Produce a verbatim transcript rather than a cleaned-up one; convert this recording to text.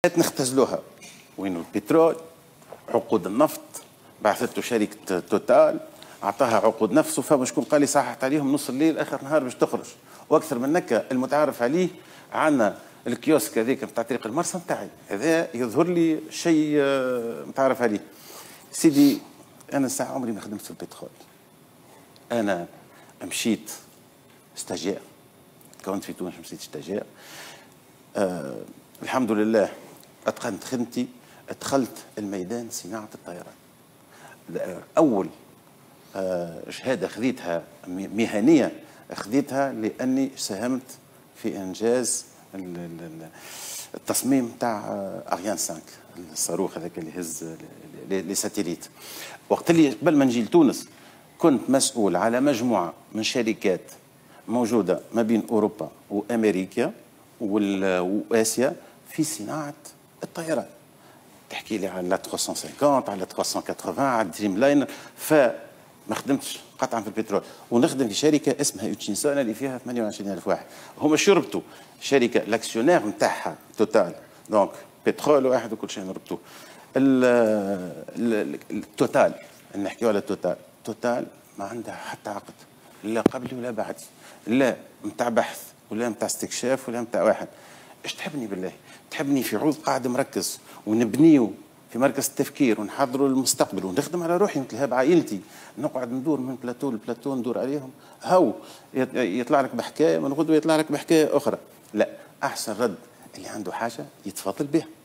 نختزلوها وين البترول، عقود النفط، بعثته شركه توتال، اعطاها عقود نفسه. فما شكون قال لي صححت عليهم نص الليل اخر نهار باش تخرج. واكثر من هكا المتعارف عليه عندنا الكيوسك هذيك نتاع طريق المرسى نتاعي، هذا يظهر لي شيء متعارف عليه. سيدي انا ساعه عمري ما خدمت في البترول، انا مشيت ستاجير، كونت في تونس مشيت ستاجير. آه الحمد لله اتقنت خدمتي، دخلت الميدان صناعه الطيران. اول آه شهاده خذيتها مهنيه خذيتها لاني ساهمت في انجاز التصميم تاع اريان خمسة، الصاروخ هذاك اللي يهز لي ساتيليت. وقت اللي قبل ما نجي لتونس كنت مسؤول على مجموعه من شركات موجوده ما بين اوروبا وامريكا واسيا في صناعه الطيران. تحكي لي على ثلاثمائة وخمسين، على ثلاثمائة وثمانين، على دريم لاينر. فما خدمتش قطعا في البترول، ونخدم في شركه اسمها يوتشينسون اللي فيها ثمانية وعشرين ألف واحد. هما شربتوا شركه الاكسيونير نتاعها توتال، دونك بترول واحد وكل شيء نربطوه. التوتال نحكيو على توتال، توتال ما عندها حتى عقد لا قبلي ولا بعدي، لا نتاع بحث ولا نتاع استكشاف ولا نتاع واحد. ايش تحبني بالله؟ تحبني في عوض قاعد مركز ونبنيو في مركز التفكير ونحضروا المستقبل ونخدم على روحي مثل هاب عائلتي، نقعد ندور من بلاتو لبلاتو ندور عليهم، هاو يطلع لك بحكايه من غدوه يطلع لك بحكايه اخرى. لا، احسن رد اللي عنده حاجه يتفضل بها.